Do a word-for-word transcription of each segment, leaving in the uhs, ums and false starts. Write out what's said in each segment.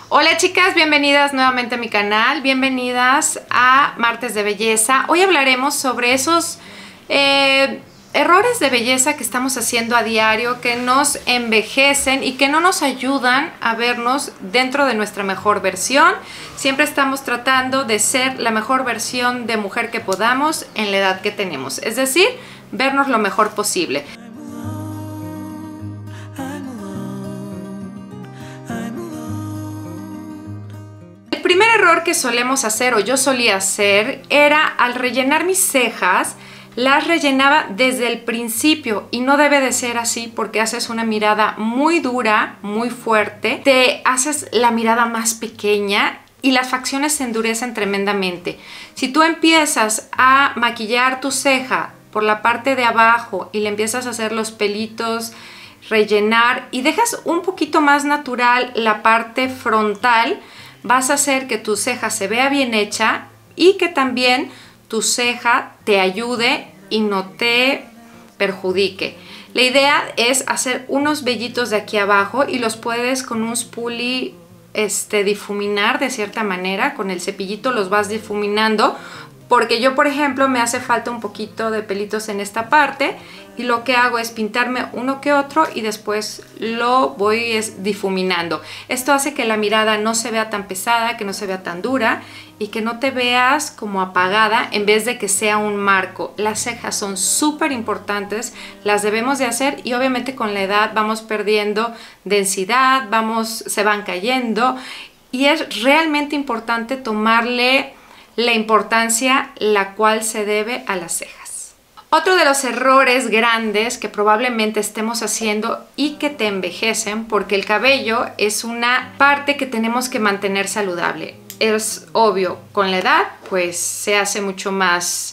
Hola chicas, bienvenidas nuevamente a mi canal, bienvenidas a Martes de Belleza. Hoy hablaremos sobre esos eh, errores de belleza que estamos haciendo a diario, que nos envejecen y que no nos ayudan a vernos dentro de nuestra mejor versión. Siempre estamos tratando de ser la mejor versión de mujer que podamos en la edad que tenemos, es decir, vernos lo mejor posible. El primer error que solemos hacer, o yo solía hacer, era al rellenar mis cejas, las rellenaba desde el principio y no debe de ser así porque haces una mirada muy dura, muy fuerte, te haces la mirada más pequeña y las facciones se endurecen tremendamente. Si tú empiezas a maquillar tu ceja por la parte de abajo y le empiezas a hacer los pelitos, rellenar y dejas un poquito más natural la parte frontal, vas a hacer que tu ceja se vea bien hecha y que también tu ceja te ayude y no te perjudique. La idea es hacer unos vellitos de aquí abajo y los puedes con un spoolie este, difuminar de cierta manera. Con el cepillito los vas difuminando, porque yo, por ejemplo, me hace falta un poquito de pelitos en esta parte y lo que hago es pintarme uno que otro y después lo voy es difuminando. Esto hace que la mirada no se vea tan pesada, que no se vea tan dura y que no te veas como apagada en vez de que sea un marco. Las cejas son súper importantes, las debemos de hacer y obviamente con la edad vamos perdiendo densidad, vamos, se van cayendo y es realmente importante tomarle la importancia la cual se debe a las cejas. Otro de los errores grandes que probablemente estemos haciendo y que te envejecen, porque el cabello es una parte que tenemos que mantener saludable. Es obvio, con la edad pues se hace mucho más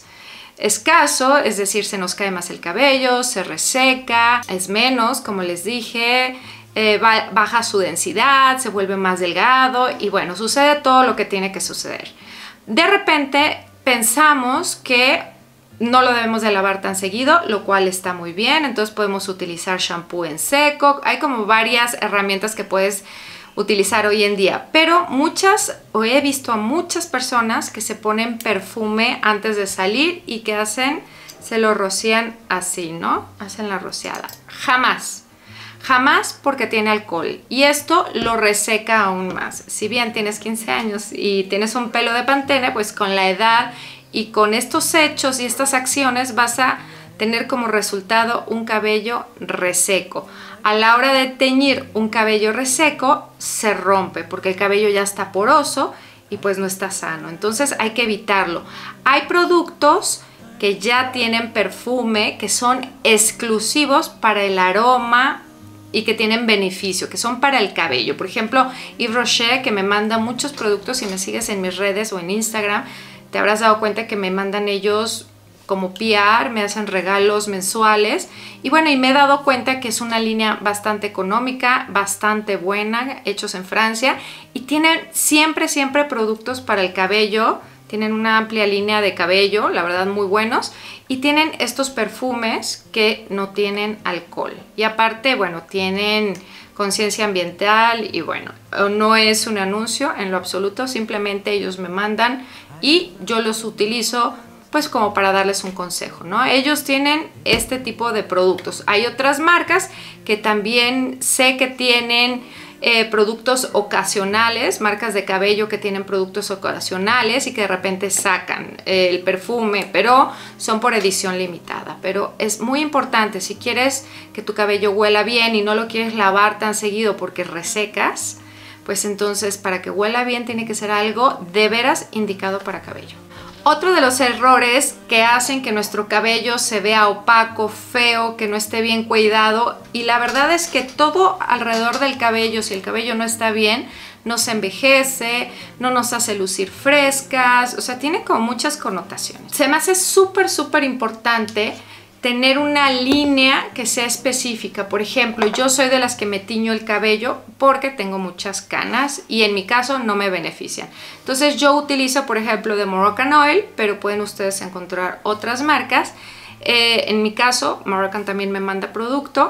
escaso, es decir, se nos cae más el cabello, se reseca, es menos, como les dije, eh, baja su densidad, se vuelve más delgado y bueno, sucede todo lo que tiene que suceder. De repente pensamos que no lo debemos de lavar tan seguido, lo cual está muy bien, entonces podemos utilizar shampoo en seco, hay como varias herramientas que puedes utilizar hoy en día, pero muchas, o he visto a muchas personas que se ponen perfume antes de salir y que hacen, se lo rocían así, ¿no? Hacen la rociada. Jamás. Jamás, porque tiene alcohol y esto lo reseca aún más. Si bien tienes quince años y tienes un pelo de Pantene, pues con la edad y con estos hechos y estas acciones vas a tener como resultado un cabello reseco. A la hora de teñir un cabello reseco se rompe porque el cabello ya está poroso y pues no está sano. Entonces hay que evitarlo. Hay productos que ya tienen perfume que son exclusivos para el aroma y que tienen beneficio, que son para el cabello. Por ejemplo, Yves Rocher, que me manda muchos productos, si me sigues en mis redes o en Instagram, te habrás dado cuenta que me mandan ellos como P R, me hacen regalos mensuales. Y bueno, y me he dado cuenta que es una línea bastante económica, bastante buena, hechos en Francia. Y tienen siempre, siempre productos para el cabello. Tienen una amplia línea de cabello, la verdad muy buenos. Y tienen estos perfumes que no tienen alcohol. Y aparte, bueno, tienen conciencia ambiental y bueno, no es un anuncio en lo absoluto. Simplemente ellos me mandan y yo los utilizo pues como para darles un consejo, ¿no? Ellos tienen este tipo de productos. Hay otras marcas que también sé que tienen Eh, productos ocasionales, marcas de cabello que tienen productos ocasionales y que de repente sacan eh, el perfume, pero son por edición limitada. Pero es muy importante, si quieres que tu cabello huela bien y no lo quieres lavar tan seguido porque resecas, pues entonces para que huela bien tiene que ser algo de veras indicado para cabello. Otro de los errores que hacen que nuestro cabello se vea opaco, feo, que no esté bien cuidado, y la verdad es que todo alrededor del cabello, si el cabello no está bien, nos envejece, no nos hace lucir frescas, o sea, tiene como muchas connotaciones. Se me hace súper, súper importante tener una línea que sea específica. Por ejemplo, yo soy de las que me tiño el cabello porque tengo muchas canas y en mi caso no me benefician. Entonces yo utilizo, por ejemplo, de Moroccan Oil, pero pueden ustedes encontrar otras marcas. Eh, en mi caso, Moroccan también me manda producto.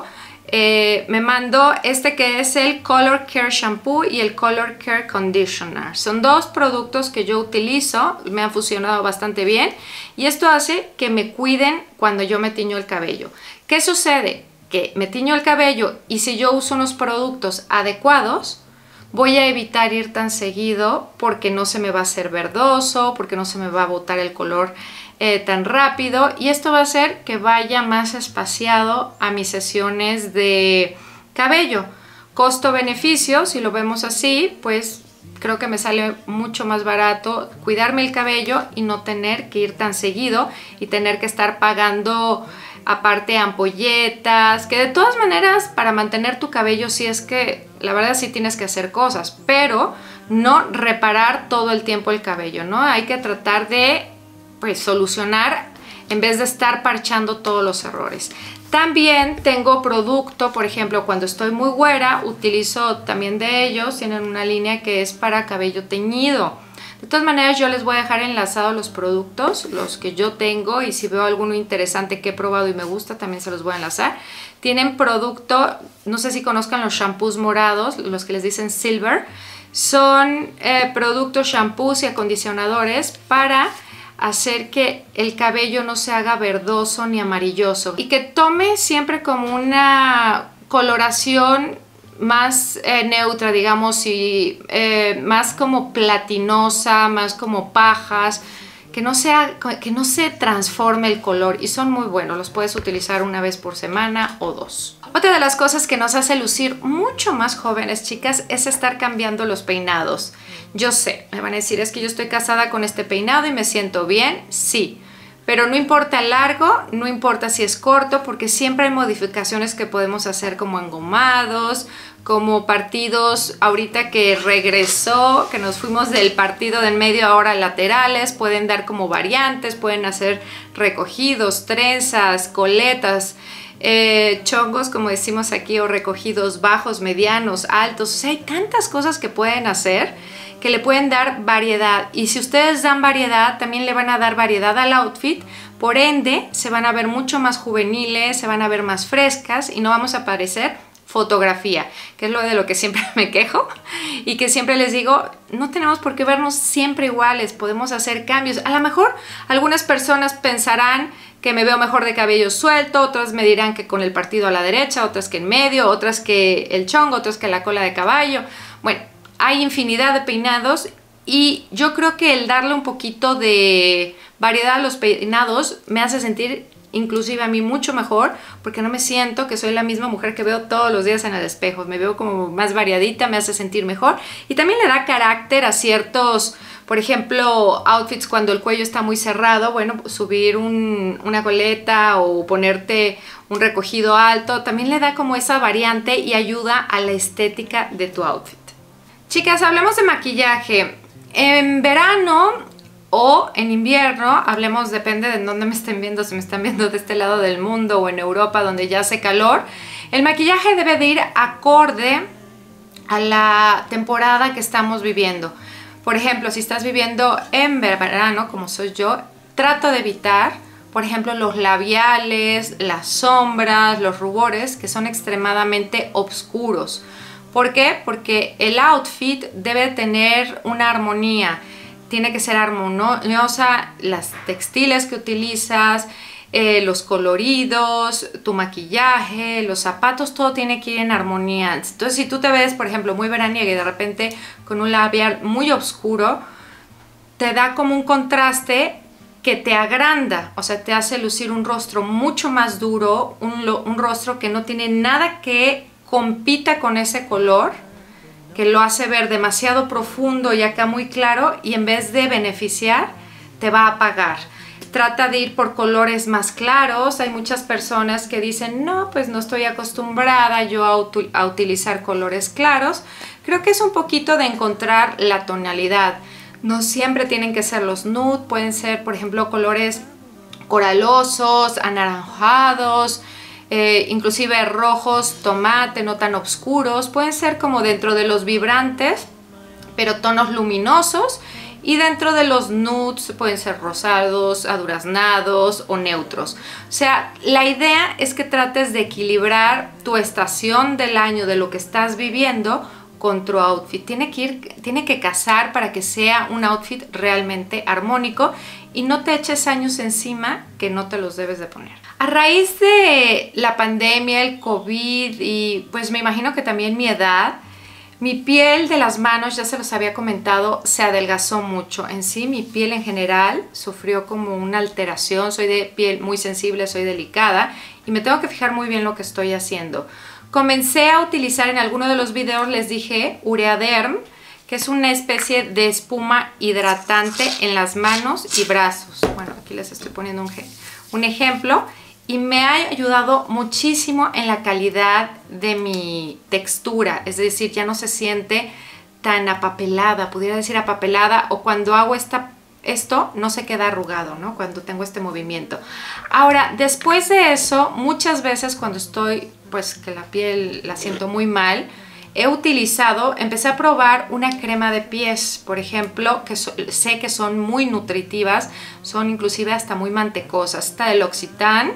eh, me mandó este que es el Color Care Shampoo y el Color Care Conditioner. Son dos productos que yo utilizo, me han funcionado bastante bien y esto hace que me cuiden cuando yo me tiño el cabello. ¿Qué sucede? Que me tiño el cabello y si yo uso unos productos adecuados, voy a evitar ir tan seguido porque no se me va a hacer verdoso, porque no se me va a botar el color eh, tan rápido y esto va a hacer que vaya más espaciado a mis sesiones de cabello. Costo-beneficio, si lo vemos así, pues creo que me sale mucho más barato cuidarme el cabello y no tener que ir tan seguido y tener que estar pagando aparte ampolletas, que de todas maneras para mantener tu cabello sí es que la verdad sí tienes que hacer cosas, pero no reparar todo el tiempo el cabello, ¿no? Hay que tratar de pues solucionar en vez de estar parchando todos los errores. También tengo producto, por ejemplo, cuando estoy muy güera, utilizo también de ellos, tienen una línea que es para cabello teñido. De todas maneras, yo les voy a dejar enlazados los productos, los que yo tengo, y si veo alguno interesante que he probado y me gusta, también se los voy a enlazar. Tienen producto, no sé si conozcan los shampoos morados, los que les dicen Silver. Son eh, productos, shampoos y acondicionadores para hacer que el cabello no se haga verdoso ni amarilloso y que tome siempre como una coloración más eh, neutra, digamos, y eh, más como platinosa, más como pajas, que no, sea, que no se transforme el color y son muy buenos, los puedes utilizar una vez por semana o dos. Otra de las cosas que nos hace lucir mucho más jóvenes, chicas, es estar cambiando los peinados. Yo sé, me van a decir, es que yo estoy casada con este peinado y me siento bien, sí. Pero no importa el largo, no importa si es corto, porque siempre hay modificaciones que podemos hacer como engomados, como partidos, ahorita que regresó, que nos fuimos del partido del medio ahora laterales, pueden dar como variantes, pueden hacer recogidos, trenzas, coletas, eh, chongos como decimos aquí, o recogidos bajos, medianos, altos. O sea, hay tantas cosas que pueden hacer que le pueden dar variedad, y si ustedes dan variedad también le van a dar variedad al outfit, por ende se van a ver mucho más juveniles, se van a ver más frescas y no vamos a parecer fotografía, que es lo de lo que siempre me quejo y que siempre les digo, no tenemos por qué vernos siempre iguales, podemos hacer cambios. A lo mejor algunas personas pensarán que me veo mejor de cabello suelto, otras me dirán que con el partido a la derecha, otras que en medio, otras que el chongo, otras que la cola de caballo. Bueno, hay infinidad de peinados y yo creo que el darle un poquito de variedad a los peinados me hace sentir inclusive a mí mucho mejor, porque no me siento que soy la misma mujer que veo todos los días en el espejo. Me veo como más variadita, me hace sentir mejor y también le da carácter a ciertos, por ejemplo, outfits cuando el cuello está muy cerrado. Bueno, subir un, una coleta o ponerte un recogido alto también le da como esa variante y ayuda a la estética de tu outfit. Chicas, hablemos de maquillaje. En verano o en invierno, hablemos, depende de dónde me estén viendo, si me están viendo de este lado del mundo o en Europa donde ya hace calor, el maquillaje debe de ir acorde a la temporada que estamos viviendo. Por ejemplo, si estás viviendo en verano, como soy yo, trato de evitar, por ejemplo, los labiales, las sombras, los rubores, que son extremadamente oscuros. ¿Por qué? Porque el outfit debe tener una armonía, tiene que ser armoniosa, las textiles que utilizas, eh, los coloridos, tu maquillaje, los zapatos, todo tiene que ir en armonía. Entonces, si tú te ves, por ejemplo, muy veraniega y de repente con un labial muy oscuro, te da como un contraste que te agranda, o sea, te hace lucir un rostro mucho más duro, un, un rostro que no tiene nada que compita con ese color, que lo hace ver demasiado profundo y acá muy claro, y en vez de beneficiar, te va a apagar. Trata de ir por colores más claros. Hay muchas personas que dicen, no, pues no estoy acostumbrada yo a, util a utilizar colores claros. Creo que es un poquito de encontrar la tonalidad. No siempre tienen que ser los nude, pueden ser, por ejemplo, colores coralosos, anaranjados, Eh, inclusive rojos, tomate, no tan oscuros, pueden ser como dentro de los vibrantes, pero tonos luminosos Y dentro de los nudes pueden ser rosados, aduraznados o neutros. O sea, la idea es que trates de equilibrar tu estación del año, de lo que estás viviendo, con tu outfit. Tiene que ir, tiene que casar para que sea un outfit realmente armónico y no te eches años encima que no te los debes de poner. A raíz de la pandemia, el COVID y pues me imagino que también mi edad, mi piel de las manos, ya se los había comentado, se adelgazó mucho. En sí, mi piel en general sufrió como una alteración. Soy de piel muy sensible, soy delicada y me tengo que fijar muy bien lo que estoy haciendo. Comencé a utilizar en alguno de los videos, les dije, Ureaderm, que es una especie de espuma hidratante en las manos y brazos. Bueno, aquí les estoy poniendo un, un ejemplo. Y me ha ayudado muchísimo en la calidad de mi textura. Es decir, ya no se siente tan apapelada, pudiera decir apapelada. O cuando hago esta, esto, no se queda arrugado, ¿no? Cuando tengo este movimiento. Ahora, después de eso, muchas veces cuando estoy, pues que la piel la siento muy mal, he utilizado, empecé a probar una crema de pies, por ejemplo, que so, sé que son muy nutritivas, son inclusive hasta muy mantecosas. Esta del L'Occitane,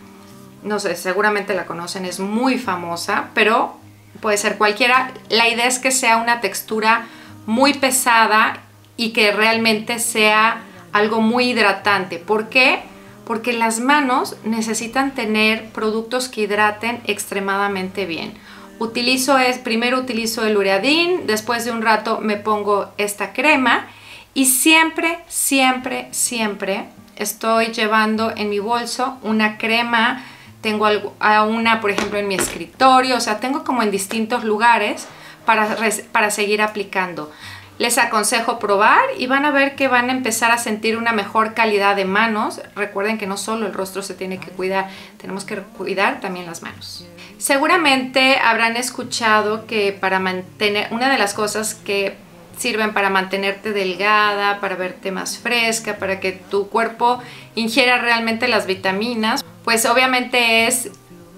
no sé, seguramente la conocen, es muy famosa, pero puede ser cualquiera. La idea es que sea una textura muy pesada y que realmente sea algo muy hidratante. ¿Por qué? Porque las manos necesitan tener productos que hidraten extremadamente bien. Utilizo es, primero utilizo el Ureadin, después de un rato me pongo esta crema y siempre, siempre, siempre estoy llevando en mi bolso una crema. Tengo una, por ejemplo, en mi escritorio, o sea, tengo como en distintos lugares para, para seguir aplicando. Les aconsejo probar y van a ver que van a empezar a sentir una mejor calidad de manos. Recuerden que no solo el rostro se tiene que cuidar, tenemos que cuidar también las manos. Seguramente habrán escuchado que para mantener, una de las cosas que sirven para mantenerte delgada, para verte más fresca, para que tu cuerpo ingiera realmente las vitaminas, pues obviamente es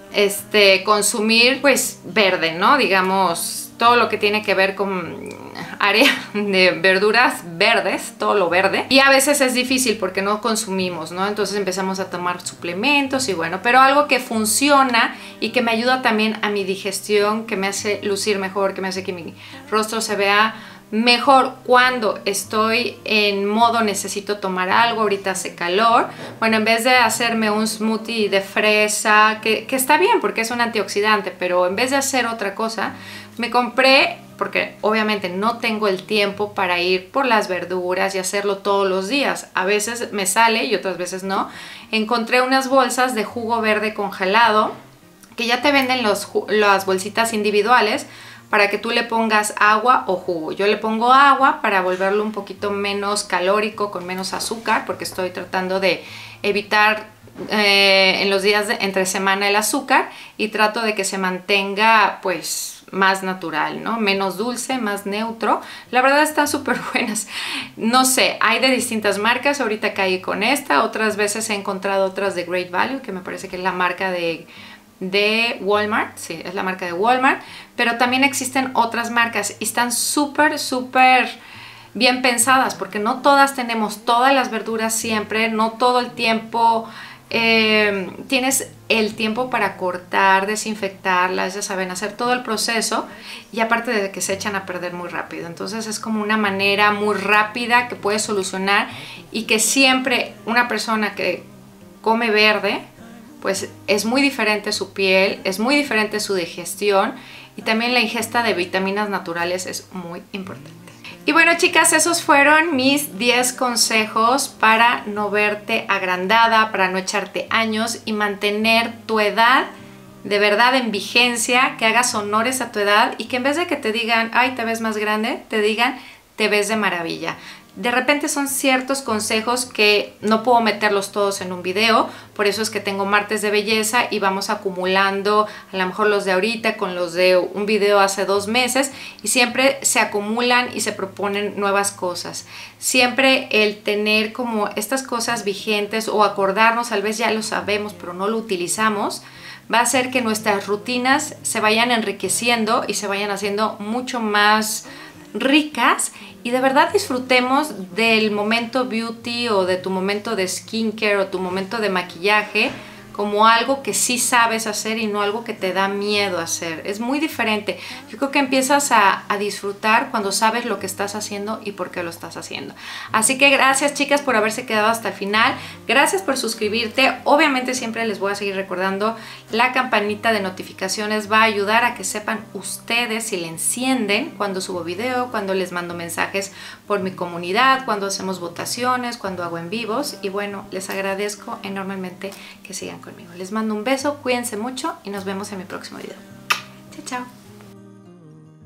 este, consumir pues verde, ¿no? Digamos, todo lo que tiene que ver con área de verduras verdes, todo lo verde. Y a veces es difícil porque no consumimos, ¿no? Entonces empezamos a tomar suplementos y bueno, pero algo que funciona y que me ayuda también a mi digestión, que me hace lucir mejor, que me hace que mi rostro se vea mejor cuando estoy en modo necesito tomar algo, ahorita hace calor. Bueno, en vez de hacerme un smoothie de fresa, que, que está bien porque es un antioxidante, pero en vez de hacer otra cosa, me compré, porque obviamente no tengo el tiempo para ir por las verduras y hacerlo todos los días. A veces me sale y otras veces no. Encontré unas bolsas de jugo verde congelado, que ya te venden los, las bolsitas individuales, para que tú le pongas agua o jugo. Yo le pongo agua para volverlo un poquito menos calórico, con menos azúcar, porque estoy tratando de evitar eh, en los días de entre semana el azúcar y trato de que se mantenga pues más natural, ¿no? Menos dulce, más neutro. La verdad están súper buenas. No sé, hay de distintas marcas. Ahorita caí con esta. Otras veces he encontrado otras de Great Value, que me parece que es la marca de... de Walmart, sí, es la marca de Walmart, pero también existen otras marcas y están súper, súper bien pensadas porque no todas tenemos todas las verduras siempre, no todo el tiempo eh, tienes el tiempo para cortar, desinfectarlas, ya saben, hacer todo el proceso y aparte de que se echan a perder muy rápido. Entonces es como una manera muy rápida que puedes solucionar y que siempre una persona que come verde, pues es muy diferente su piel, es muy diferente su digestión y también la ingesta de vitaminas naturales es muy importante. Y bueno, chicas, esos fueron mis diez consejos para no verte agrandada, para no echarte años y mantener tu edad de verdad en vigencia, que hagas honores a tu edad y que en vez de que te digan, ay, te ves más grande, te digan, te ves de maravilla. De repente son ciertos consejos que no puedo meterlos todos en un video, por eso es que tengo martes de belleza y vamos acumulando a lo mejor los de ahorita con los de un video hace dos meses y siempre se acumulan y se proponen nuevas cosas. Siempre el tener como estas cosas vigentes o acordarnos, tal vez ya lo sabemos pero no lo utilizamos, va a hacer que nuestras rutinas se vayan enriqueciendo y se vayan haciendo mucho más ricas y de verdad disfrutemos del momento beauty o de tu momento de skincare o tu momento de maquillaje como algo que sí sabes hacer y no algo que te da miedo hacer. Es muy diferente. Yo creo que empiezas a, a disfrutar cuando sabes lo que estás haciendo y por qué lo estás haciendo. Así que gracias, chicas, por haberse quedado hasta el final. Gracias por suscribirte. Obviamente siempre les voy a seguir recordando, la campanita de notificaciones va a ayudar a que sepan ustedes si le encienden cuando subo video, cuando les mando mensajes por mi comunidad, cuando hacemos votaciones, cuando hago en vivos. Y bueno, les agradezco enormemente que sigan conmigo. Les mando un beso, cuídense mucho y nos vemos en mi próximo video. Chao, chao.